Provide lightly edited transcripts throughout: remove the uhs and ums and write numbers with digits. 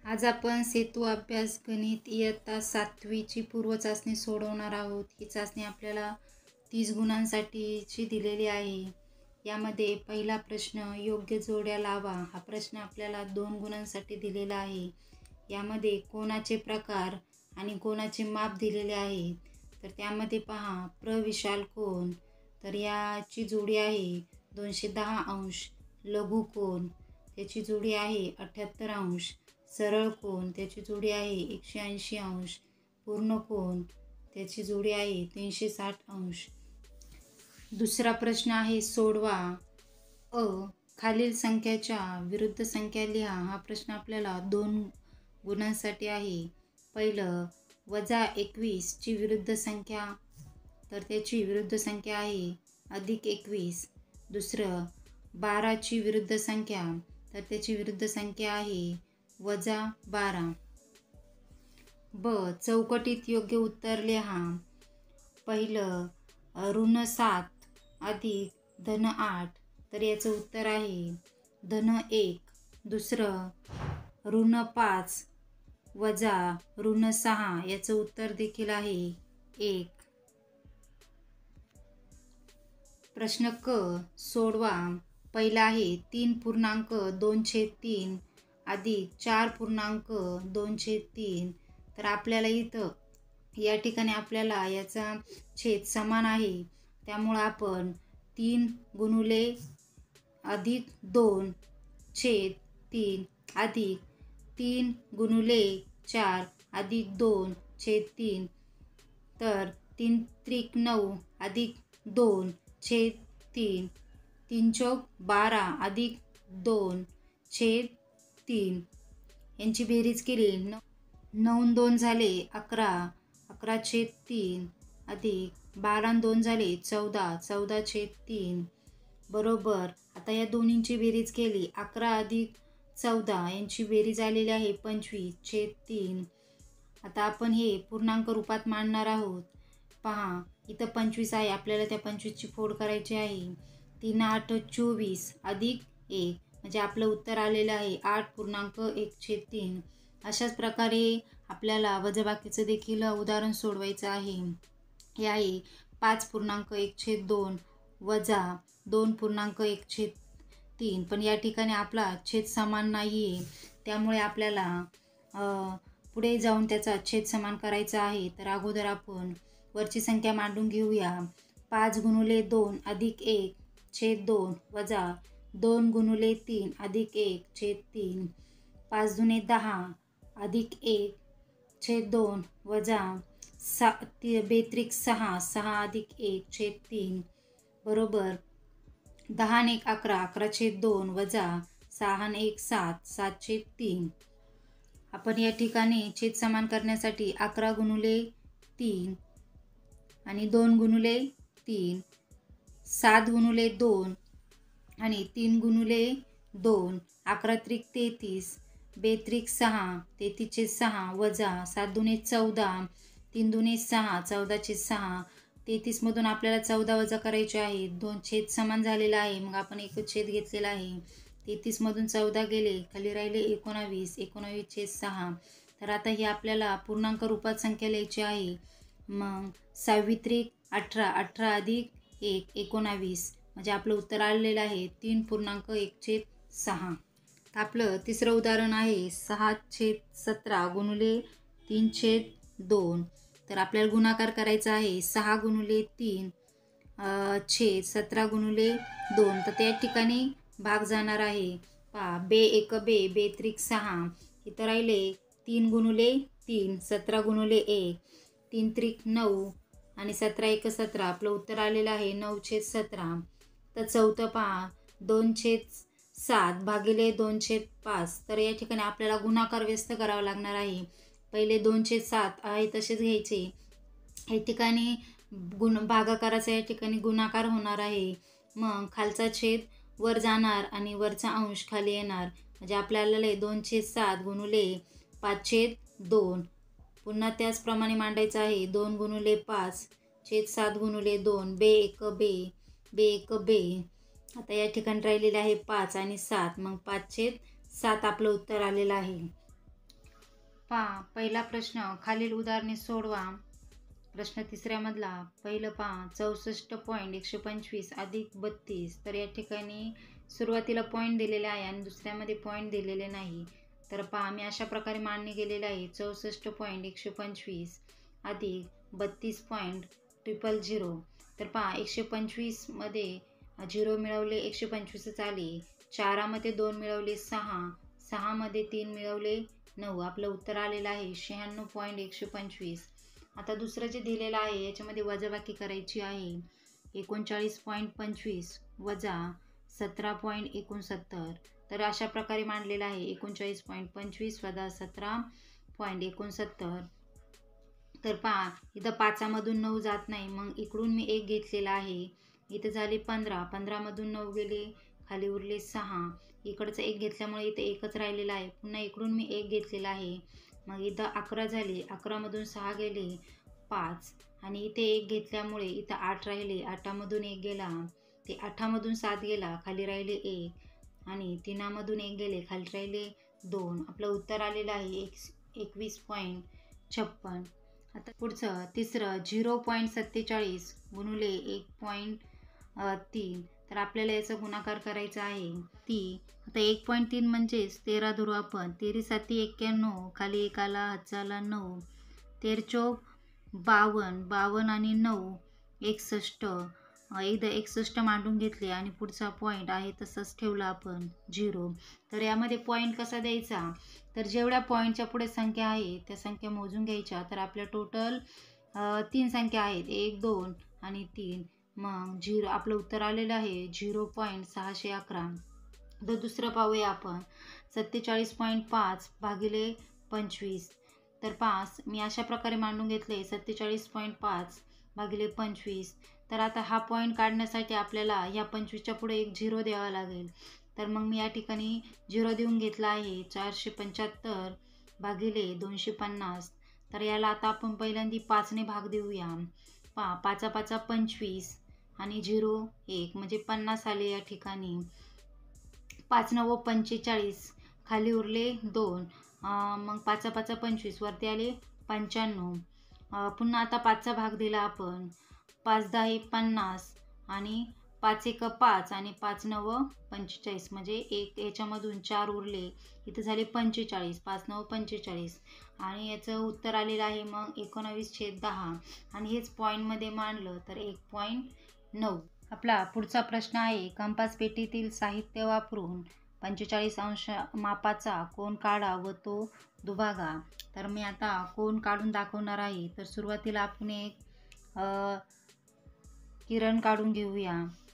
आज आपण सेतू अभ्यास गणित इयत्ता 7वीची पूर्वचाचणी सोडवणार आहोत. ही चाचणी आपल्याला 30 गुणांसाठीची दिलेली आहे. यामध्ये पहिला प्रश्न योग्य जोड्या लावा. हा प्रश्न आपल्याला 2 गुणांसाठी दिलेला आहे. यामध्ये कोणाचे प्रकार आणि कोणाचे माप दिलेले आहे. तर त्यामध्ये पहा प्रविशाल कोन, तर याची जोडी आहे 210 अंश. लघु कोन त्याची जोडी आहे 78 अंश. सरळ कोन त्याची जोडी आहे 180 अंश. पूर्ण कोन त्याची जोडी आहे 360 अंश. दुसरा प्रश्न आहे सोडवा. खालील संख्याच्या विरुद्ध संख्या लिहा. हा प्रश्न आपल्याला 2 गुणांसाठी आहे. पहिलं -21 ची विरुद्ध संख्या, तर त्याची विरुद्ध संख्या आहे +21. दुसरं 12 ची विरुद्ध संख्या, तर त्याची विरुद्ध संख्या आहे -12. चौकटीत योग्य उत्तर लिहा. पहिलं -7 अधिक -8, तर याचं उत्तर आहे -1. दुसरं -5 वजा -6, याचं उत्तर देखील आहे 1. प्रश्न क सोडवा. पहिला आहे 3.2/3 अधिक 4.2/3. तर आपल्याला इथं या ठिकाणी आपल्याला याचा छेद समान आहे, त्यामुळं आपण 3 गुणुले अधिक 2/3 अधिक 3 गुणुले 4 अधिक 2/3, तर 3 त्रिक 9 अधिक 2/3, 3 चौक 12 अधिक 2/3 यांची बेरीज केली. 9 2 झाले 11, 11/3 अधिक 12 2 झाले 14, 14/3 बरोबर. आता या दोन्हींची बेरीज केली. 11 अधिक 14 यांची बेरीज आलेली आहे 25/3. आता आपण हे पूर्णांक रूपात मांडणार आहोत. पहा इथं 25 आहे, आपल्याला त्या 25ची फोड करायची आहे. 3 8 24 अधिक 1, म्हणजे आपलं उत्तर आलेलं आहे 8.1/3. अशाच प्रकारे आपल्याला वजाबाकीचं देखील उदाहरण सोडवायचं आहे. हे आहे 5.1/2 वजा 2.1/3. पण या ठिकाणी आपला छेद समान नाही आहे, त्यामुळे आपल्याला पुढे जाऊन त्याचा छेद समान करायचा आहे. तर अगोदर आपण वरची संख्या मांडून घेऊया. 5 गुणुले 2 अधिक 1/2 वजा 2 गुणुले 3 अधिक 1/3. 5 दुणे 10 अधिक 1/2 वजा 6 6 अधिक 1/3 बरोबर. 10 1 11 11/2 वजा 6 1 7 7/3. आपण या ठिकाणी छेद समान करण्यासाठी 11 गुणुले 3 आणि 2 गुणुले 3, 7 गुणुले 2 आणि 3 गुणुले 2, 11 त्रिक 33, 2 त्रिक 6, 33/6 वजा 7 दुणे 14, 3 दुणे 6, 14/6. 33मधून आपल्याला 14 वजा करायचे आहे. 2 छेद समान झालेला आहे, मग आपण एकच छेद घेतलेला आहे. 33मधून 14 गेले, खाली राहिले 19, 19/6. तर आता ही आपल्याला पूर्णांक रूपात संख्या लिहायची आहे. मग 6 त्रिक 18, 18 अधिक 1 19, म्हणजे आपलं उत्तर आलेलं आहे 3.1/6. तर आपलं तिसरं उदाहरण आहे 6/17 गुणुले 3/2. तर आपल्याला गुणाकार करायचा आहे. 6 गुणुले 3 छेद 17 गुणुले 2. तर त्या ठिकाणी भाग जाणार आहे. पहा बे एक बे, बे त्रिक 6, इथं राहिले 3 गुणुले 3, 17 गुणुले 1, 3 त्रिक 9 आणि 17 1 17. आपलं उत्तर आलेलं आहे 9/17. तर चौथं पहा 2/7 भागिले 2/5. तर या ठिकाणी आपल्याला गुणाकार व्यस्त करावा लागणार आहे. पहिले 2/7 आहे तसेच घ्यायचे. या ठिकाणी भागाकाराचा या ठिकाणी गुणाकार होणार आहे. मग खालचा छेद वर जाणार आणि वरचा अंश खाली येणार, म्हणजे आपल्याला 2/7 गुणुले 5/2. पुन्हा त्याचप्रमाणे मांडायचं आहे. 2 गुणुले 5 छेद 7 गुणुले 2, बे एक बे, बे एक बे. आता या ठिकाणी राहिलेले आहे 5 आणि 7, मग 5/7 आपलं उत्तर आलेलं आहे. पहा पहिला प्रश्न, खालील उदाहरणे सोडवा. प्रश्न तिसऱ्यामधला पहिलं पहा, 64.125 अधिक 32. तर या ठिकाणी सुरुवातीला पॉईंट दिलेले आहे आणि दुसऱ्यामध्ये पॉईंट दिलेले नाही. तर पहा मी अशा प्रकारे मांडणी केलेलं आहे. 64.125 अधिक 32.000. तर पहा 125 मध्ये 0 मिळवले, 125च आले. 4मध्ये 2 मिळवले 6, 6मध्ये 3 मिळवले 9. आपलं उत्तर आलेलं आहे 96.125. आता दुसरं जे दिलेलं आहे याच्यामध्ये वजाबाकी करायची आहे. 39.25 वजा 17.69. तर अशा प्रकारे मांडलेलं आहे. 39.25 वजा 17.69. तर पहा इथं 5मधून 9 जात नाही, मग इकडून मी 1 घेतलेला आहे. इथं झाले 15, 15मधून 9 गेले, खाली उरले 6. इकडचं 1 घेतल्यामुळे इथं 1च राहिलेला आहे. पुन्हा इकडून मी 1 घेतलेला आहे, मग इथं 11 झाले, 11मधून 6 गेले 5 आणि इथे 1 घेतल्यामुळे इथं 8 राहिले. 8मधून 1 गेला, ते 8मधून 7 गेला, खाली राहिले 1 आणि 3मधून 1 गेले, खाली राहिले 2. आपलं उत्तर आलेलं आहे 21.56. आता पुढचं तिसरं, 0.47 गुणिले 1.3. तर आपल्याला याचा गुणाकार करायचा आहे. आता 1.3 म्हणजेच 13 धरू आपण. 13 7 91, खाली 1 आला, हातचा आला 9. 13 चौक 52, 52 आणि 9 61. एकदा 61 मांडून घेतले आणि पुढचा पॉईंट आहे तसंच ठेवला आपण 0. तर यामध्ये पॉईंट कसा द्यायचा, तर जेवढ्या पॉईंटच्या पुढे संख्या आहे त्या संख्या मोजून घ्यायच्या. तर आपल्या टोटल 3 संख्या आहेत, 1 2 आणि 3. मग 0 आपलं उत्तर आलेलं आहे 0.611. तर दुसरं पाहूया आपण. 47.5 भागिले 25. तर 5 मी अशा प्रकारे मांडून घेतले 47.5 भागिले 25. तर आता हा पॉईंट काढण्यासाठी आपल्याला ह्या 25च्या पुढे एक 0 द्यावा लागेल. तर मग मी या ठिकाणी 0 देऊन घेतला आहे 475 भागिले 250. तर याला आता आपण पहिल्यांदा 5ने भाग देऊया. 5 5 25 आणि 0 1 म्हणजे 50 आले या ठिकाणी. 5 9 45, खाली उरले 2. मग 5 5 25, वरती आले 95. पुन्हा आता 5चा भाग दिला आपण. 5 10 50 आणि 5 1 5 आणि 5 9 45 म्हणजे एक याच्यामधून 4 उरले. इथं झाले 45. 5 9 45 आणि याचं उत्तर आलेलं आहे मग 19/10 आणि हेच पॉईंटमध्ये मांडलं तर 1.9. आपला पुढचा प्रश्न आहे, कंपास पेटीतील साहित्य वापरून 45 अंश मापाचा कोन काढा व तो दुभागा. तर मी आता कोन काढून दाखवणार आहे. तर सुरुवातीला आपण एक किरण काढून घेऊया.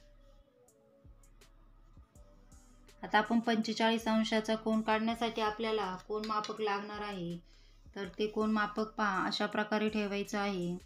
आता आपण 45 अंशाचा कोन काढण्यासाठी आपल्याला कोन मापक लागणार आहे. तर ते कोन मापक पहा अशा प्रकारे ठेवायचं आहे.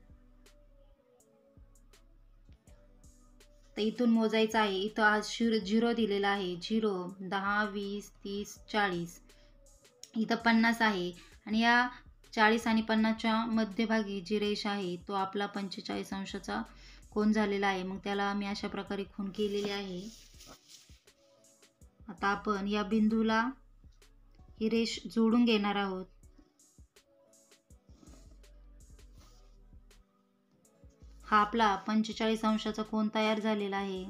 तर इथून मोजायचं आहे. इथं आज 0 दिलेला आहे. 0 10 20 30 40. इथं 50 आहे आणि या 40 आणि 50च्या मध्यभागी जी रेषा आहे तो आपला 45 अंशाचा कोन झालेला आहे. मग त्याला मी अशा प्रकारे खूण केलेली आहे. आता आपण या बिंदूला ही रेष जोडून घेणार आहोत. हा आपला 45 अंशाचा कोन तयार झालेला आहे.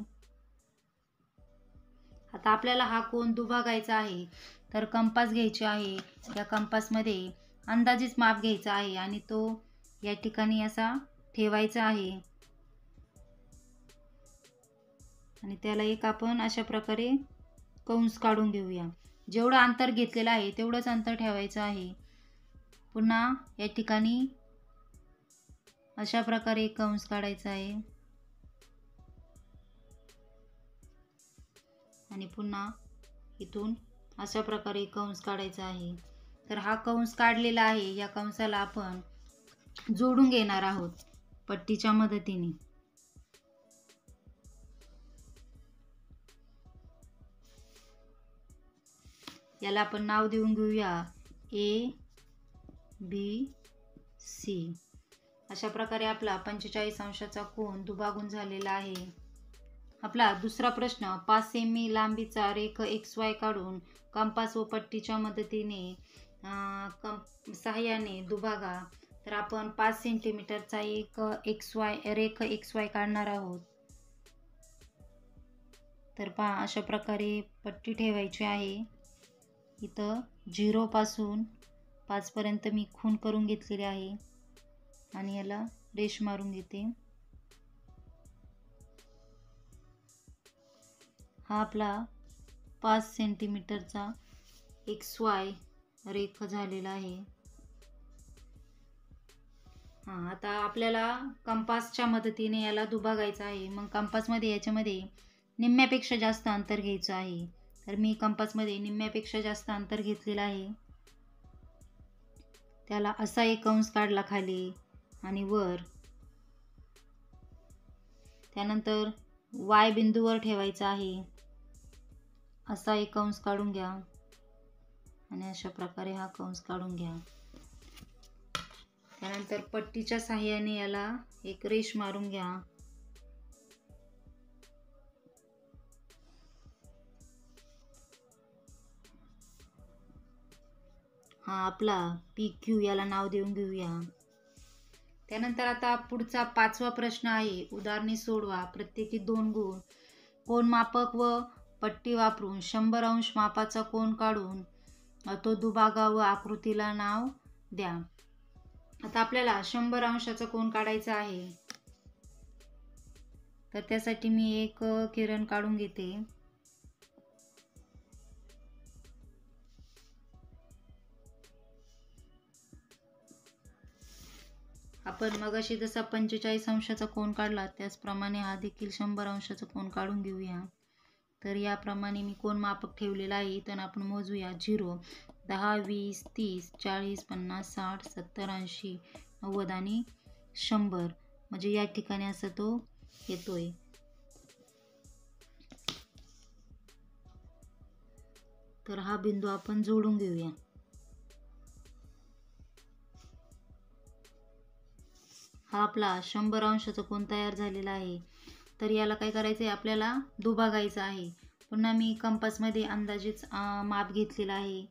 आता आपल्याला हा कोन दुभागायचा आहे. तर कंपास घ्यायचे आहे. या कंपासमध्ये अंदाजित माप घ्यायचा आहे आणि तो या ठिकाणी असा ठेवायचा आहे आणि त्याला एक आपण अशा प्रकारे कंस काढून घेऊया. जेवढं अंतर घेतलेलं आहे तेवढंच अंतर ठेवायचं आहे. पुन्हा या ठिकाणी अशा प्रकारे एक कंस काढायचा आहे आणि पुन्हा इथून अशा प्रकारे कंस काढायचा आहे. तर हा कंस काढलेला आहे. या कंसाला आपण जोडून घेणार आहोत पट्टीच्या मदतीने. याला आपण नाव देऊन घेऊया ABC. अशा प्रकारे आपला 45 अंशाचा कोन दुभागून झालेला आहे. आपला दुसरा प्रश्न, 5 सेमी लांबीचा रेख XY काढून कंपास व पट्टीच्या मदतीने सहाय्याने दुभागा. तर आपण 5 सेंटीमीटरचा एक एक्स वाय काढणार आहोत. तर पहा, अशा प्रकारे पट्टी ठेवायची आहे. इथं 0 पासून 5 पर्यंत मी खूण करून घेतलेली आहे आणि याला रेष मारून घेते. हा आपला 5 सेंटीमीटरचा XY रेख झालेला आहे. आता आपल्याला कंपासच्या मदतीने याला दुभागायचं आहे. मग कंपासमध्ये याच्यामध्ये निम्म्यापेक्षा जास्त अंतर घ्यायचं आहे. तर मी कंपासमध्ये निम्म्यापेक्षा जास्त अंतर घेतलेलं आहे. त्याला असा एक कंस काढला खाली आणि वर. त्यानंतर Y बिंदूवर ठेवायचा आहे. असा एक कंस काढून घ्या आणि अशा प्रकारे हा कंस काढून घ्या. त्यानंतर पट्टीच्या साहाय्याने याला एक रेष मारून घ्या. हा आपला PQ याला नाव देऊन घेऊया. त्यानंतर आता पुढचा 5वा प्रश्न आहे. उदाहरणे सोडवा. प्रत्येकी 2 गुण. कोनमापक व पट्टी वापरून 100 अंश मापाचा कोन काढून तो दुभागा व आकृतीला नाव द्या. आता आपल्याला 100 अंशाचा कोन काढायचा आहे. तर त्यासाठी मी एक किरण काढून घेते. आपण मगाशी जसा 45 अंशाचा कोन काढला त्याचप्रमाणे हा देखील 100 अंशाचा कोन काढून घेऊया. तर याप्रमाणे मी कोन मापक ठेवलेला आहे. इथून आपण मोजूया. 0, 10, 20, 30, 40, 50, 60, 70, 80, 90 आणि 100. म्हणजे या ठिकाणी असा तो येतोय. तर हा बिंदू आपण जोडून घेऊया. हा आपला 100 अंशाचा कोन तयार झालेला आहे. तर याला काय करायचं आहे, आपल्याला दुभागायचं आहे. पुन्हा मी कंपासमध्ये अंदाजेच माप घेतलेला आहे.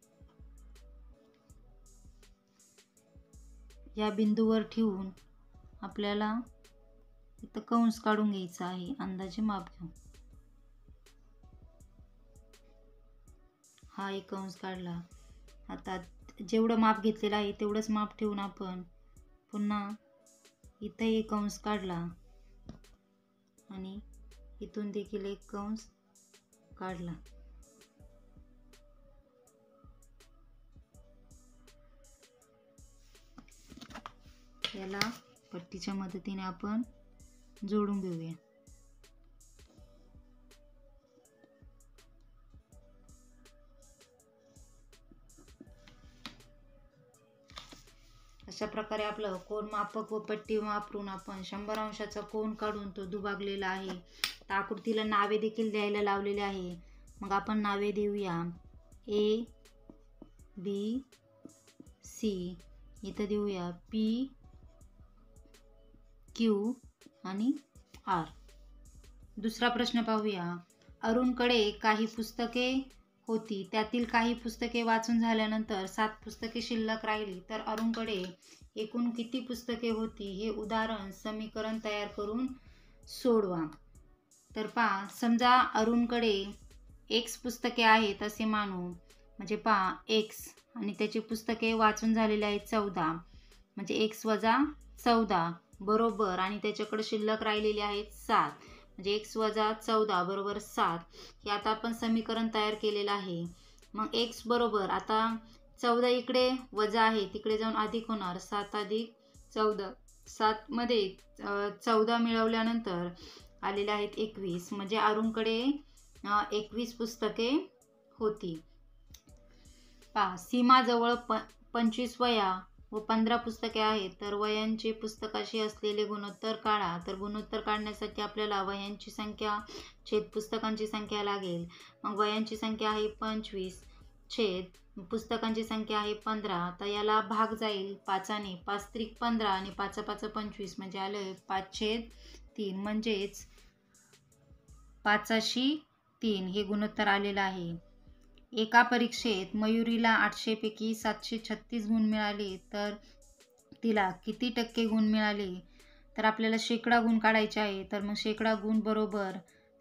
या बिंदूवर ठेवून आपल्याला इथं कंस काढून घ्यायचा आहे. अंदाजे माप घेऊन हा एक कंस काढला. आता जेवढं माप घेतलेलं आहे तेवढंच माप ठेवून आपण पुन्हा इथं एक कंस काढला आणि इथून देखील एक कंस काढला. याला पट्टीच्या मदतीने आपण जोडून घेऊया. अशा प्रकारे आपलं कोन मापक व पट्टी वापरून आपण 100 अंशाचा कोन काढून तो दुभागलेला आहे. तर आकृतीला नावे देखील द्यायला लावलेले आहे. मग आपण नावे देऊया. A, B, C. इथं देऊया P, Q आणि R. दुसरा प्रश्न पाहूया. अरुणकडे काही पुस्तके होती. त्यातील काही पुस्तके वाचून झाल्यानंतर 7 पुस्तके शिल्लक राहिली. तर अरुणकडे एकूण किती पुस्तके होती हे उदाहरण समीकरण तयार करून सोडवा. तर पहा, समजा अरुणकडे X पुस्तके आहेत असे मानू. म्हणजे पहा, X आणि त्याची पुस्तके वाचून झालेली आहेत 14. म्हणजे X वजा 14 बरोबर, आणि त्याच्याकडे शिल्लक राहिलेली आहेत 7. म्हणजे X वजा 14 बरोबर 7. हे आता आपण समीकरण तयार केलेलं आहे. मग X बरोबर, आता 14 इकडे वजा आहे, तिकडे जाऊन अधिक होणार. 7 अधिक 14. 7 मध्ये 14 मिळवल्यानंतर आलेले आहेत 21. म्हणजे अरुणकडे 21 पुस्तके होती. पहा, सीमाजवळ 25 वह्या व 15 पुस्तके आहेत. तर वह्यांचे पुस्तकाशी असलेले गुणोत्तर काढा. तर गुणोत्तर काढण्यासाठी आपल्याला वह्यांची संख्या छेद पुस्तकांची संख्या लागेल. मग वह्यांची संख्या आहे 25 छेद पुस्तकांची संख्या आहे 15. तर याला भाग जाईल 5ने. 5 त्रिक 15 आणि 5 5 25 म्हणजे आलं 5/3. म्हणजेच 5/3 हे गुणोत्तर आलेलं आहे. एका परीक्षेत मयुरीला 800 पैकी 736 गुण मिळाले तर तिला किती टक्के गुण मिळाले? तर आपल्याला शेकडा गुण काढायचे आहे. तर मग शेकडा गुण बरोबर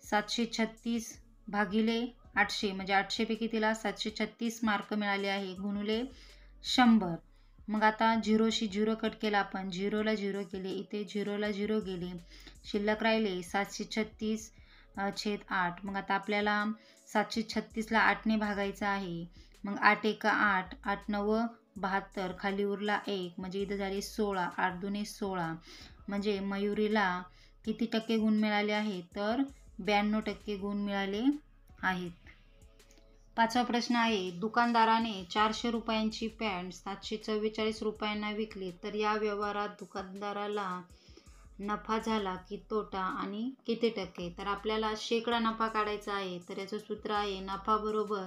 736 भागिले 800 म्हणजे 800 पैकी तिला 736 मार्क मिळाले आहे गुणुले 100. मग आता 0शी 0 कट केला आपण, 0ला 0 केले, इथे 0ला 0 गेले, शिल्लक राहिले 736 छेद 8. मग आता आपल्याला 736ला 8ने भागायचं आहे. मग 8 एका 8, 8 9 72, खाली उरला 1 म्हणजे इथं झाले 16, 8 दुने 16. म्हणजे मयुरीला किती टक्के गुण मिळाले आहेत? तर 92% गुण मिळाले आहेत. 5वा प्रश्न आहे, दुकानदाराने 400 रुपयांची पॅन्ट 744 रुपयांना विकली तर या व्यवहारात दुकानदाराला नफा झाला की तोटा आणि किती टक्के? तर आपल्याला शेकडा नफा काढायचा आहे. तर याचं सूत्र आहे नफा बरोबर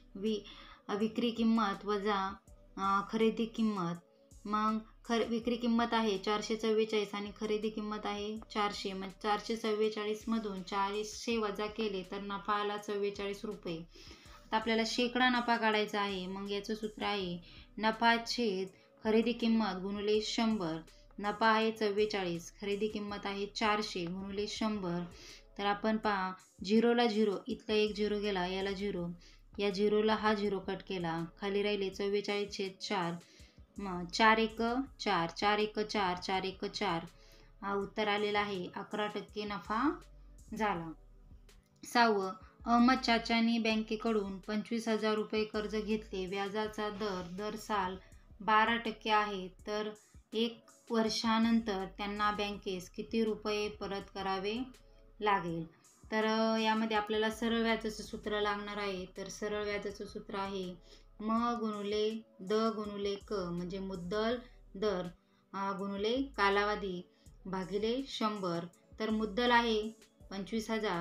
विक्री किंमत वजा खरेदी किंमत. मग विक्री किंमत आहे 444 आणि खरेदी किंमत आहे 400. मग 444 मधून 400 वजा केले तर नफा आला 44 रुपये. आता आपल्याला शेकडा नफा काढायचा आहे. मग याचं सूत्र आहे नफा छेद खरेदी किंमत गुणुले 100. नफा आहे 44, खरेदी किंमत आहे 400 गुणुले 100. तर आपण पहा 0ला 0, इथला एक 0 गेला, याला 0, या 0ला हा 0 कट केला, खाली राहिले 44 छेद 4. मग 4 1 4, 4 1 4, 4 1 4. उत्तर आलेलं आहे 11% नफा झाला. 6वं, अहमद चाचांनी बँकेकडून 25,000 रुपये कर्ज घेतले. व्याजाचा दर साल 12% आहे. तर 1 वर्षानंतर त्यांना बँकेस किती रुपये परत करावे लागेल? तर यामध्ये आपल्याला सरळ व्याजाचं सूत्र लागणार आहे. तर सरळ व्याजाचं सूत्र आहे म गुणुले द गुणुले क म्हणजे मुद्दल दर गुणुले कालावधी भागिले 100. तर मुद्दल आहे 25,000,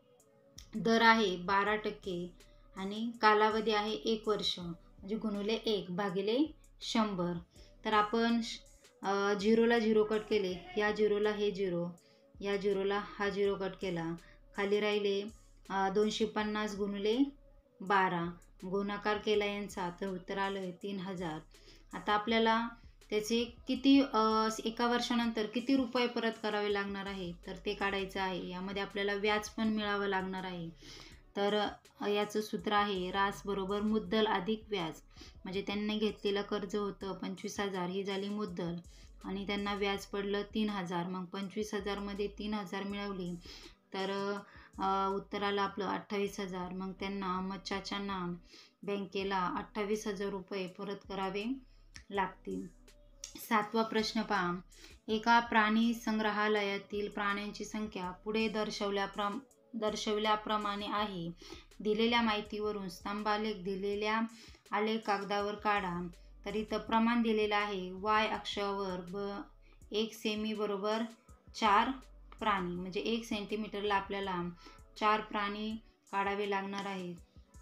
दर आहे 12% आणि कालावधी आहे 1 वर्ष म्हणजे गुणुले 1 भागिले 100. तर आपण 0ला 0 कट केले, या 0ला हे 0, या 0ला हा 0 कट केला, खाली राहिले 250 गुणुले 12, गुणाकार केला यांचा तर उत्तर आलं 3000. आता आपल्याला त्याचे किती एका वर्षानंतर किती रुपये परत करावे लागणार आहे तर ते काढायचं आहे. यामध्ये आपल्याला व्याज पण मिळावं लागणार आहे. तर याचं सूत्र आहे रास बरोबर मुद्दल अधिक व्याज. म्हणजे त्यांनी घेतलेलं कर्ज होतं 25,000, ही झाली मुद्दल आणि त्यांना व्याज पडलं 3000. मग 25,000 मध्ये 3000 मिळवली तर उत्तराला आपलं 28,000. मग त्यांना अहमद चाचांना बँकेला 28,000 रुपये परत करावे लागतील. 7वा प्रश्न पहा, एका प्राणी संग्रहालयातील प्राण्यांची संख्या पुढे दर्शवल्याप्रमाणे आहे. दिलेल्या माहितीवरून स्तंभालेख दिलेल्या आलेख कागदावर काढा. तर इथं प्रमाण दिलेलं आहे y अक्षावर 1 सेमी बरोबर 4 प्राणी म्हणजे 1 सेंटीमीटरला आपल्याला 4 प्राणी काढावे लागणार आहेत.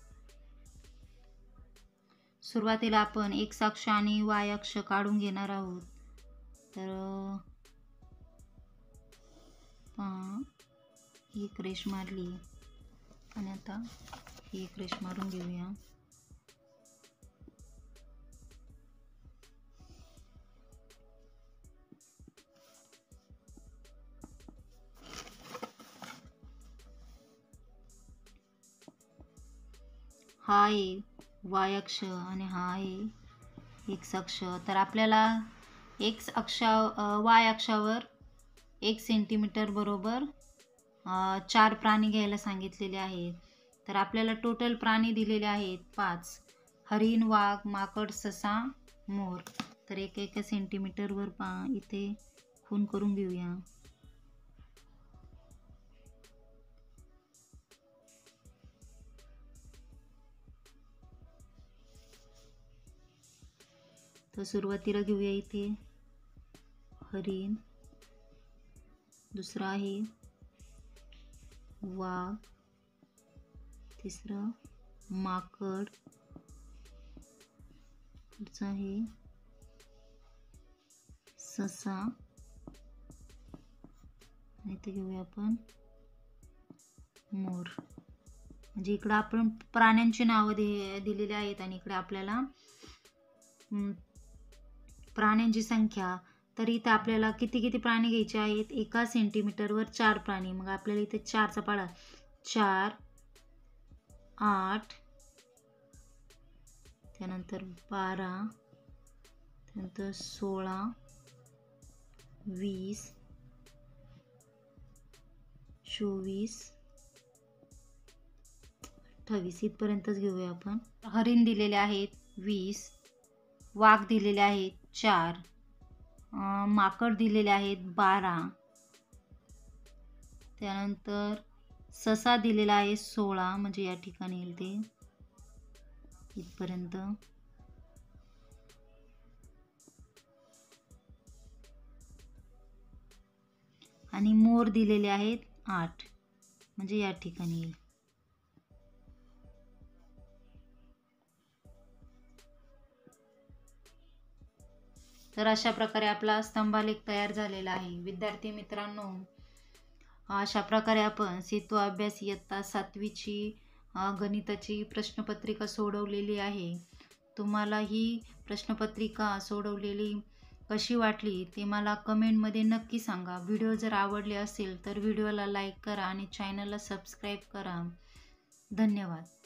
सुरुवातीला आपण x अक्ष आणि y अक्ष काढून घेणार आहोत. तर एक रेष मारली आणि आता एक रेष मारून घेऊया. हा आहे y अक्ष आणि हा आहे x अक्ष. तर आपल्याला y अक्षावर 1 सेंटीमीटर बरोबर 4 प्राणी घ्यायला सांगितलेले आहेत. तर आपल्याला टोटल प्राणी दिलेले आहेत 5: हरिण, वाघ, माकड, ससा, मोर. तर एक सेंटीमीटरवर इथे खून करून घेऊया. तर सुरुवातीला घेऊया इथे हरिण, दुसरा आहे वाघ, तिसरं माकड, पुढचा आहे ससा, इथे घेऊया आपण मोर. म्हणजे इकडं आपण प्राण्यांची नावं दिलेली आहेत आणि इकडे आपल्याला प्राण्यांची संख्या. तर इथं आपल्याला किती प्राणी घ्यायचे आहेत, 1 सेंटीमीटरवर 4 प्राणी. मग आपल्याला इथे 4चा पाढा 4, 8, त्यानंतर 12, त्यानंतर 16, 20, 24, 28 इथपर्यंतच घेऊया आपण. हरिण दिलेले आहेत 20, वाघ दिलेले आहेत 4, माकड दिलेले आहेत 12, त्यानंतर ससा दिलेला आहे 16, म्हणजे या ठिकाणी येईल ते इथपर्यंत. आणि मोर दिलेले आहेत 8, म्हणजे या ठिकाणी येईल. तर अशा प्रकारे आपला स्तंभालेख तयार झालेला आहे. विद्यार्थी मित्रांनो, अशा प्रकारे आपण सेतू अभ्यास इयत्ता 7वीची गणिताची प्रश्नपत्रिका सोडवलेली आहे. तुम्हाला ही प्रश्नपत्रिका सोडवलेली कशी वाटली ते मला कमेंटमध्ये नक्की सांगा. व्हिडिओ जर आवडले असेल तर व्हिडिओला लाईक करा आणि चॅनलला सबस्क्राईब करा. धन्यवाद.